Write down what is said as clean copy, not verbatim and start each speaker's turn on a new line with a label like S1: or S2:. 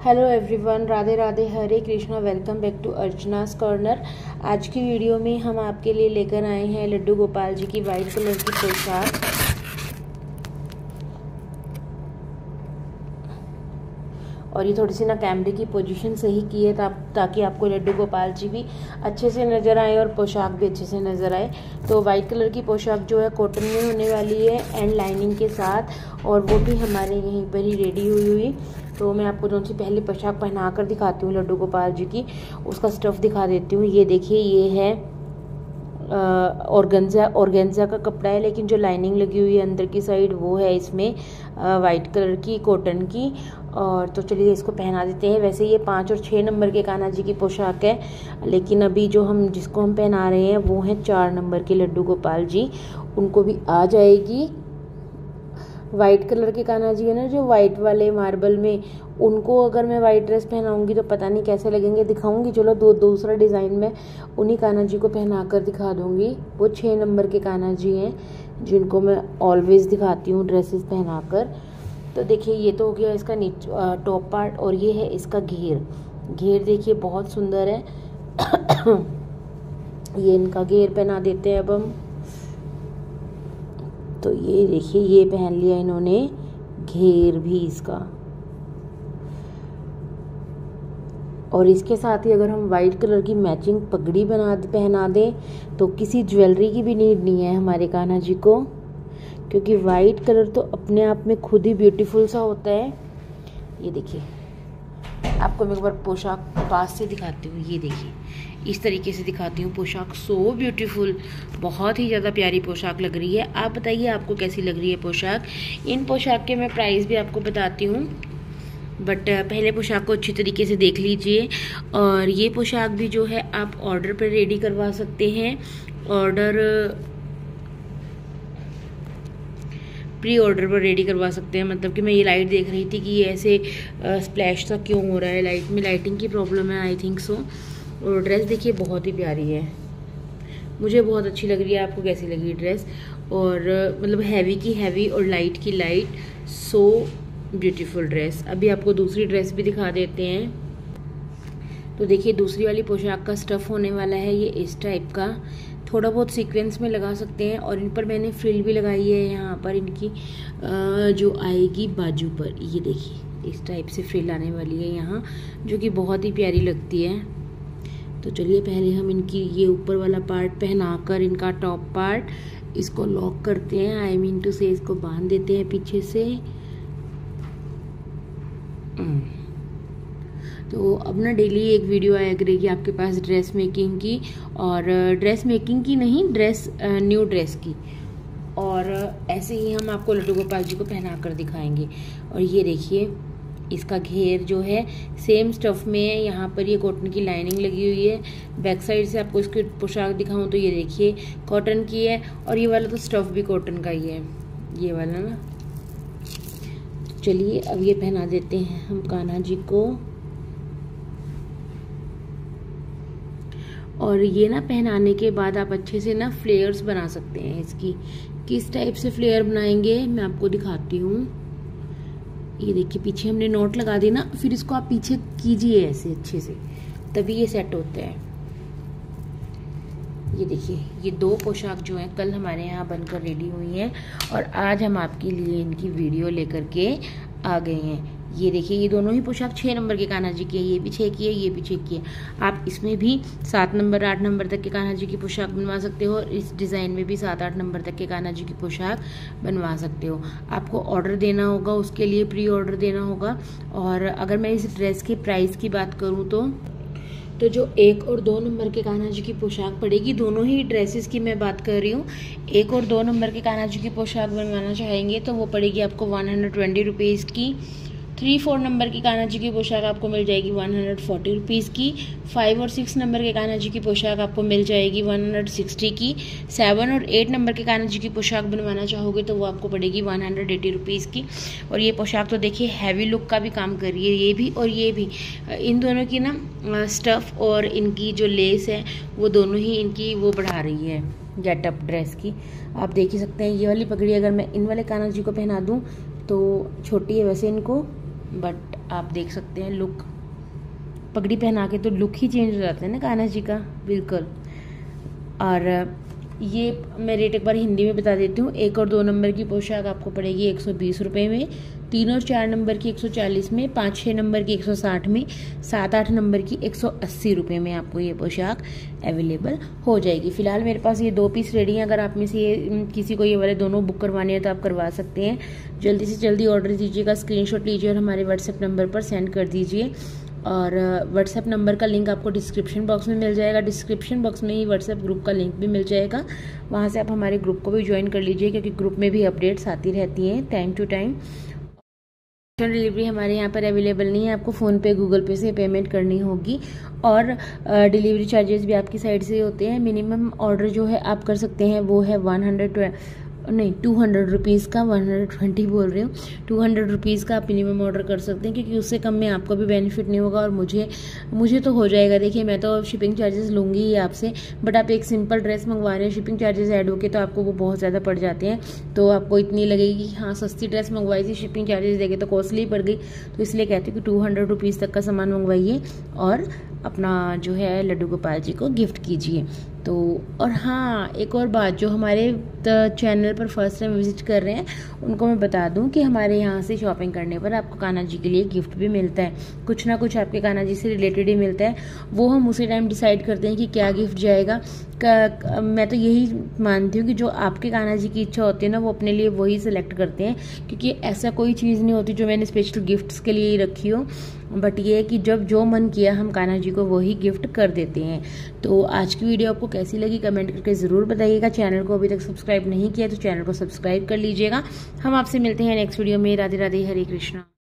S1: Hello everyone, Radhe Radhe, Hare Krishna. Welcome back to Archana's corner. आज की video में हम आपके लिए लेकर आए हैं लड्डू गोपाल जी की वाइट कलर की पोशाक। और ये थोड़ी सी ना कैमरे की पोजीशन सही की है ताकि आपको लड्डू गोपाल जी भी अच्छे से नज़र आए और पोशाक भी अच्छे से नज़र आए। तो वाइट कलर की पोशाक जो है कॉटन में होने वाली है एंड लाइनिंग के साथ, और वो भी हमारे यहीं पर ही रेडी हुई। तो मैं आपको दोनों से पहले पोशाक पहना कर दिखाती हूँ लड्डू गोपाल जी की, उसका स्टफ़ दिखा देती हूँ। ये देखिए, ये है ऑर्गेन्जा का कपड़ा है, लेकिन जो लाइनिंग लगी हुई है अंदर की साइड वो है इसमें वाइट कलर की कॉटन की। और तो चलिए इसको पहना देते हैं। वैसे ये 5 और 6 नंबर के कान्हा जी की पोशाक है, लेकिन अभी जिसको हम पहना रहे हैं वो है 4 नंबर के लड्डू गोपाल जी। उनको भी आ जाएगी। वाइट कलर के कान्हा जी है ना, जो वाइट वाले मार्बल में, उनको अगर मैं वाइट ड्रेस पहनाऊंगी तो पता नहीं कैसे लगेंगे। दिखाऊंगी, चलो दूसरा डिज़ाइन में उन्हीं कान्हा जी को पहना कर दिखा दूंगी। वो 6 नंबर के कान्हा जी हैं जिनको मैं ऑलवेज दिखाती हूँ ड्रेसेस पहनाकर। तो देखिए, ये तो हो गया इसका टॉप पार्ट, और ये है इसका घेर देखिए बहुत सुंदर है। ये इनका घेर पहना देते हैं अब हम। तो ये देखिए, ये पहन लिया इन्होंने घेर भी इसका। और इसके साथ ही अगर हम वाइट कलर की मैचिंग पगड़ी पहना दें तो किसी ज्वेलरी की भी नीड नहीं है हमारे कान्हा जी को, क्योंकि वाइट कलर तो अपने आप में खुद ही ब्यूटीफुल सा होता है। ये देखिए, आपको मैं एक बार पोशाक पास से दिखाती हूँ। ये देखिए, इस तरीके से दिखाती हूँ पोशाक। सो ब्यूटीफुल, बहुत ही ज़्यादा प्यारी पोशाक लग रही है। आप बताइए आपको कैसी लग रही है पोशाक। इन पोशाक के मैं प्राइस भी आपको बताती हूँ, बट पहले पोशाक को अच्छी तरीके से देख लीजिए। और ये पोशाक भी जो है आप ऑर्डर पर रेडी करवा सकते हैं। प्री ऑर्डर पर रेडी करवा सकते हैं। मतलब कि मैं ये लाइट देख रही थी कि ये ऐसे स्प्लैश सा क्यों हो रहा है, लाइटिंग की प्रॉब्लम है, आई थिंक सो। और ड्रेस देखिए बहुत ही प्यारी है, मुझे बहुत अच्छी लग रही है। आपको कैसी लगी ड्रेस? और मतलब हैवी की हैवी और लाइट की लाइट, सो ब्यूटीफुल ड्रेस। अभी आपको दूसरी ड्रेस भी दिखा देते हैं। तो देखिए, दूसरी वाली पोशाक का स्टफ़ होने वाला है ये इस टाइप का। थोड़ा बहुत सीक्वेंस में लगा सकते हैं, और इन पर मैंने फ्रिल भी लगाई है। यहाँ पर इनकी जो आएगी बाजू पर, ये देखिए इस टाइप से फ्रिल आने वाली है यहाँ, जो कि बहुत ही प्यारी लगती है। तो चलिए पहले हम इनकी ये ऊपर वाला पार्ट पहनाकर इनका टॉप पार्ट इसको लॉक करते हैं। आई मीन टू से इसको बांध देते हैं पीछे से। तो अब ना डेली एक वीडियो आया करेगी आपके पास ड्रेस मेकिंग की, और ड्रेस मेकिंग की नहीं, न्यू ड्रेस की। और ऐसे ही हम आपको लड्डू गोपाल जी को पहना कर दिखाएंगे। और ये देखिए, इसका घेर जो है सेम स्टफ़ में है। यहाँ पर ये कॉटन की लाइनिंग लगी हुई है। बैक साइड से आपको इसकी पोशाक दिखाऊं तो ये देखिए कॉटन की है, और ये वाला तो स्टफ़ भी कॉटन का ही है, ये वाला ना। चलिए अब ये पहना देते हैं हम कान्हा जी को। और ये ना पहनाने के बाद आप अच्छे से ना फ्लेयर्स बना सकते हैं इसकी। किस टाइप से फ्लेयर बनाएंगे मैं आपको दिखाती हूँ। ये देखिए, पीछे हमने नोट लगा दी ना, फिर इसको आप पीछे कीजिए ऐसे अच्छे से, तभी ये सेट होता है। ये देखिए, ये 2 पोशाक जो हैं कल हमारे यहाँ बनकर रेडी हुई हैं, और आज हम आपके लिए इनकी वीडियो लेकर के आ गए हैं। ये देखिए, ये दोनों ही पोशाक 6 नंबर के कान्हा जी की है। ये भी 6 की है, ये भी 6 की है। आप इसमें भी 7 नंबर 8 नंबर तक के कान्हा जी की पोशाक बनवा सकते हो, और इस डिज़ाइन में भी 7-8 नंबर तक के कान्हा जी की पोशाक बनवा सकते हो। आपको ऑर्डर देना होगा, उसके लिए प्री ऑर्डर देना होगा। और अगर मैं इस ड्रेस के प्राइस की बात करूँ तो जो 1 और 2 नंबर के कान्हा जी की पोशाक पड़ेगी, दोनों ही ड्रेसेस की मैं बात कर रही हूँ। 1 और 2 नंबर के कान्हा जी की पोशाक बनवाना चाहेंगे तो वो पड़ेगी आपको 120 रुपीज़ की। 3-4 नंबर की कान्हा जी की पोशाक आपको मिल जाएगी 140 रुपीज़ की। 5 और 6 नंबर के कान्हा जी की पोशाक आपको मिल जाएगी 160 की। 7 और 8 नंबर के कान्हा जी की पोशाक बनवाना चाहोगे तो वो आपको पड़ेगी 180 रुपीज़ की। और ये पोशाक तो देखिए हैवी लुक का भी काम कर रही है, ये भी और ये भी। इन दोनों की ना स्टफ़ और इनकी जो लेस है वो दोनों ही इनकी वो बढ़ा रही है गेटअप ड्रेस की। आप देख ही सकते हैं, ये वाली पगड़ी अगर मैं इन वाले कान्हा जी को पहना दूँ तो छोटी है वैसे इनको, बट आप देख सकते हैं लुक, पगड़ी पहना के तो लुक ही चेंज हो जाता है ना कान्हा जी का, बिल्कुल। और ये मैं रेट एक बार हिंदी में बता देती हूँ। 1 और 2 नंबर की पोशाक आपको पड़ेगी 120 रुपये में, 3 और 4 नंबर की 140 में, 5-6 नंबर की 160 में, 7-8 नंबर की 180 रुपये में आपको ये पोशाक अवेलेबल हो जाएगी। फिलहाल मेरे पास ये 2 पीस रेडी हैं। अगर आप में से ये किसी को ये वाले दोनों बुक करवाने हैं तो आप करवा सकते हैं। जल्दी से जल्दी ऑर्डर दीजिएगा, स्क्रीनशॉट लीजिए और हमारे व्हाट्सएप नंबर पर सेंड कर दीजिए। और व्हाट्सएप नंबर का लिंक आपको डिस्क्रिप्शन बॉक्स में मिल जाएगा। डिस्क्रिप्शन बॉक्स में ही व्हाट्सएप ग्रुप का लिंक भी मिल जाएगा, वहाँ से आप हमारे ग्रुप को भी ज्वाइन कर लीजिए, क्योंकि ग्रुप में भी अपडेट्स आती रहती हैं टाइम टू टाइम। डिलीवरी हमारे यहाँ पर अवेलेबल नहीं है, आपको फ़ोनपे गूगल पे से पेमेंट करनी होगी। और डिलीवरी चार्जेस भी आपकी साइड से होते हैं। मिनिमम ऑर्डर जो है आप कर सकते हैं वो है 200 रुपीज़ का, 120 बोल रही हूँ, 200 रुपीज़ का आप मिनिमम ऑर्डर कर सकते हैं, क्योंकि उससे कम में आपको भी बेनिफिट नहीं होगा और मुझे तो हो जाएगा। देखिए मैं तो शिपिंग चार्जेस लूँगी ही आपसे, बट आप एक सिंपल ड्रेस मंगवा रहे हैं, शिपिंग चार्जेस ऐड होके तो आपको वो बहुत ज़्यादा पड़ जाते हैं। तो आपको इतनी लगेगी कि हाँ सस्ती ड्रेस मंगवाई थी, शिपिंग चार्जेस देके तो कॉस्टली पड़ गई। तो इसलिए कहती हूँ कि 200 रुपीज़ तक का सामान मंगवाइए और अपना जो है लड्डू गोपाल जी को गिफ्ट कीजिए। तो और हाँ, एक और बात, जो हमारे चैनल पर फर्स्ट टाइम विजिट कर रहे हैं उनको मैं बता दूं कि हमारे यहाँ से शॉपिंग करने पर आपको कान्हा जी के लिए गिफ्ट भी मिलता है। कुछ ना कुछ आपके कान्हा जी से रिलेटेड ही मिलता है। वो हम उसी टाइम डिसाइड करते हैं कि क्या गिफ्ट जाएगा। मैं तो यही मानती हूँ कि जो आपके कान्हा जी की इच्छा होती है ना, वो अपने लिए वही सिलेक्ट करते हैं, क्योंकि ऐसा कोई चीज़ नहीं होती जो मैंने स्पेशल गिफ्ट्स के लिए ही रखी हो। बट ये है कि जब जो मन किया हम कान्हा जी को वही गिफ्ट कर देते हैं। तो आज की वीडियो आपको कैसी लगी कमेंट करके ज़रूर बताइएगा। चैनल को अभी तक सब्सक्राइब नहीं किया तो चैनल को सब्सक्राइब कर लीजिएगा। हम आपसे मिलते हैं नेक्स्ट वीडियो में। राधे राधे, हरे कृष्णा।